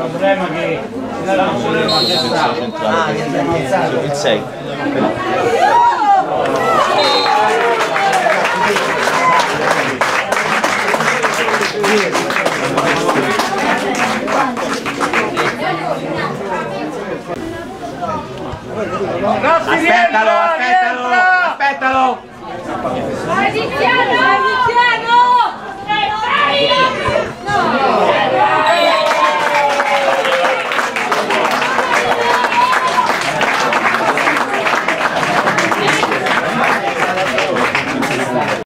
problema che non sono il 6. Aspettalo! Vai Tiziano!